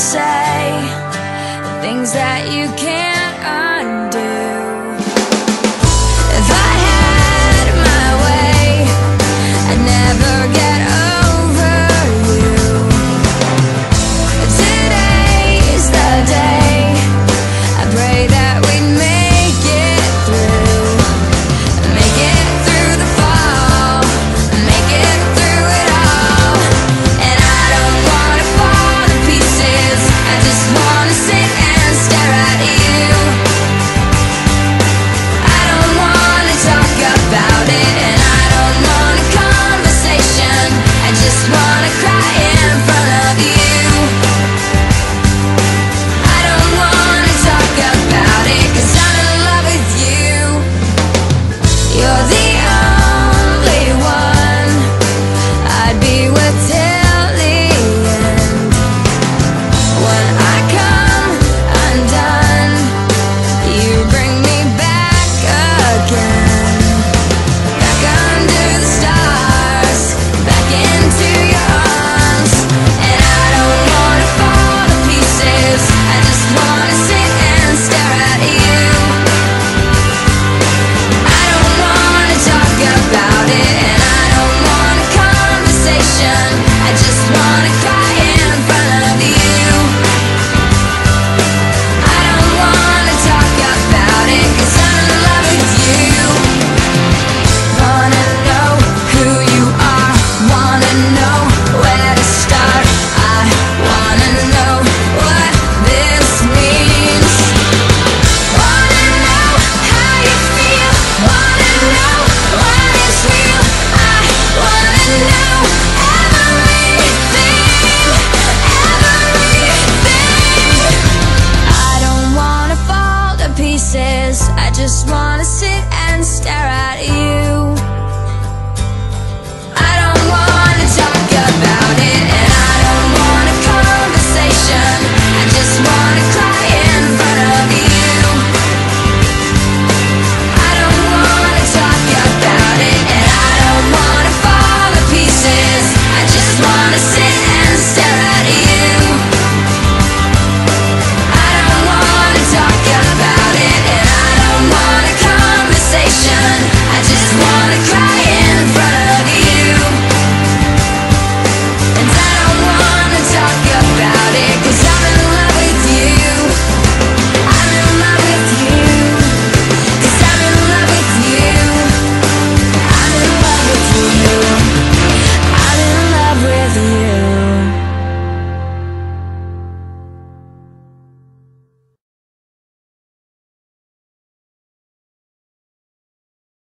say things that you can't undo. If I had my way, I'd never get over you. Today's the day, I pray that we'd make it through. Make it through the fall, make it through it all. And I don't wanna fall to pieces, I just wanna sit and stare at you. I don't wanna talk about it, and I don't want a conversation, I just wanna cry in front of you. I don't wanna talk about it, 'cause I'm in love with you. You're the only one I'd be with till the end. When I come undone, you bring me back again. Back under the stars, back into your arms. And I don't wanna fall to pieces, I just wanna sit and stare at you. I don't wanna talk about it, and I don't want a conversation, I just wanna cry in front of you. I don't wanna talk about it, 'cause I'm in love with you. Wanna know who you are, wanna know where to start. I wanna know what this means. Wanna know how you feel, wanna know what is real. I wanna know everything, everything. I don't wanna fall to pieces, I just wanna sit